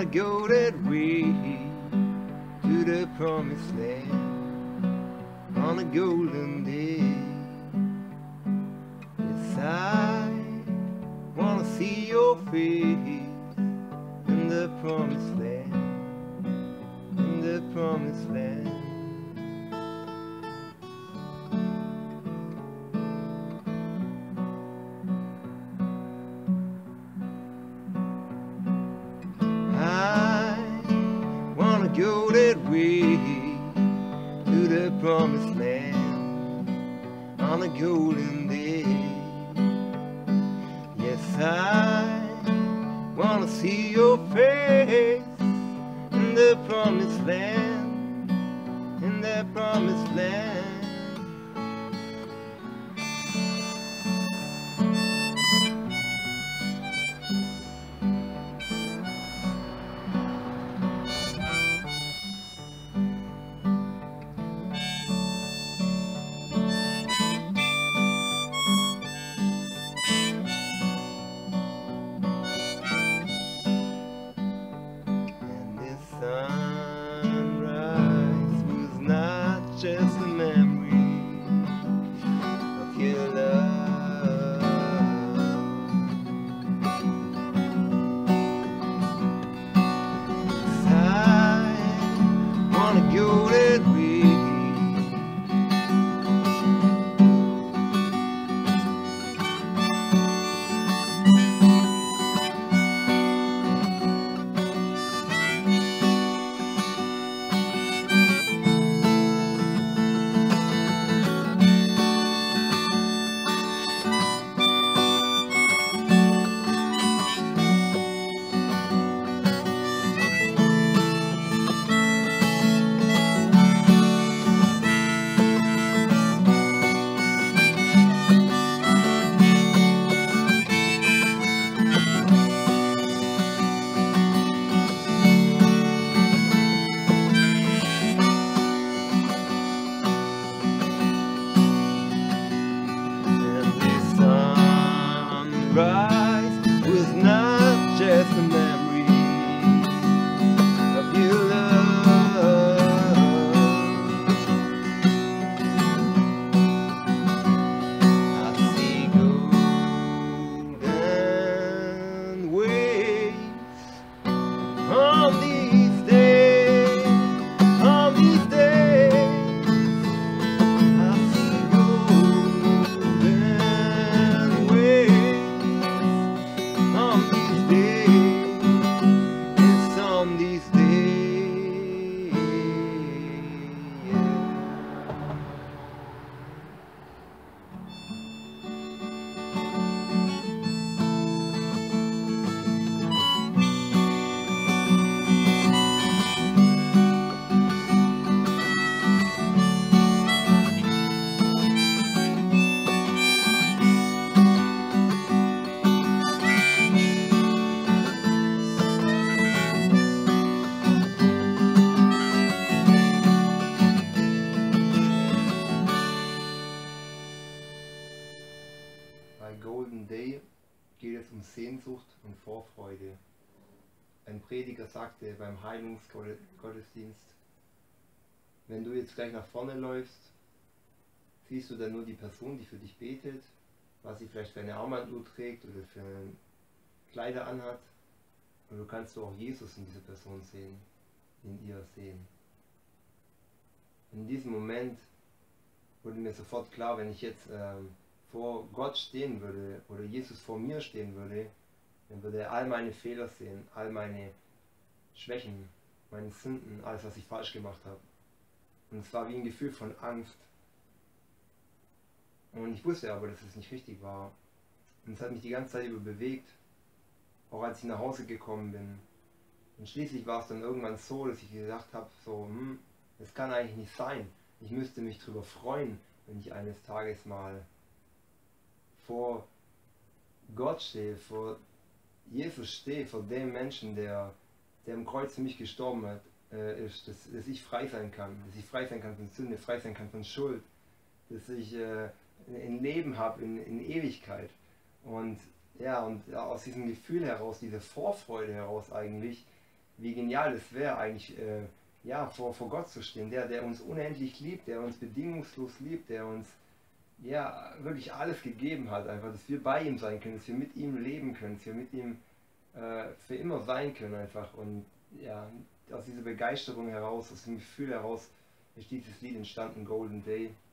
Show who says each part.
Speaker 1: wanna go that way to the promised land on a golden day. Yes, I wanna see your face in the promised land, in the promised land. I wanna go that way to the promised land on a golden day. Yes, I wanna see your face in the promised land, in the promised land. Sunrise was not just a memory of your love. I wanna go that way. Sunrise was not just a memory of your love. I see golden waves on these days, on these days. I see golden waves on these days, yes, on these days, yeah. Bei Golden Day geht es um Sehnsucht und Vorfreude. Ein Prediger sagte beim Heilungsgottesdienst: Wenn du jetzt gleich nach vorne läufst, siehst du dann nur die Person, die für dich betet, was sie vielleicht für eine Armbanduhr trägt oder für Kleider anhat, und du kannst auch Jesus in dieser Person sehen, in ihr sehen. In diesem Moment wurde mir sofort klar, wenn ich jetzt vor Gott stehen würde oder Jesus vor mir stehen würde, dann würde er all meine Fehler sehen, all meine Schwächen, meine Sünden, alles, was ich falsch gemacht habe. Und es war wie ein Gefühl von Angst. Und ich wusste aber, dass es nicht richtig war. Und es hat mich die ganze Zeit über bewegt, auch als ich nach Hause gekommen bin. Und schließlich war es dann irgendwann so, dass ich gesagt habe, so, das kann eigentlich nicht sein. Ich müsste mich darüber freuen, wenn ich eines Tages mal vor Gott stehe, vor Jesus stehe, vor dem Menschen, der am Kreuz für mich gestorben ist, dass ich frei sein kann, dass ich frei sein kann von Sünde, frei sein kann von Schuld, dass ich ein Leben habe in Ewigkeit. Und ja, und aus diesem Gefühl heraus, diese Vorfreude heraus eigentlich, wie genial es wäre eigentlich, ja, vor Gott zu stehen, der uns unendlich liebt, der uns bedingungslos liebt, der uns ja wirklich alles gegeben hat, einfach, dass wir bei ihm sein können, dass wir mit ihm leben können, dass wir mit ihm für immer sein können einfach. Und ja, aus dieser Begeisterung heraus, aus dem Gefühl heraus ist dieses Lied entstanden, Golden Day.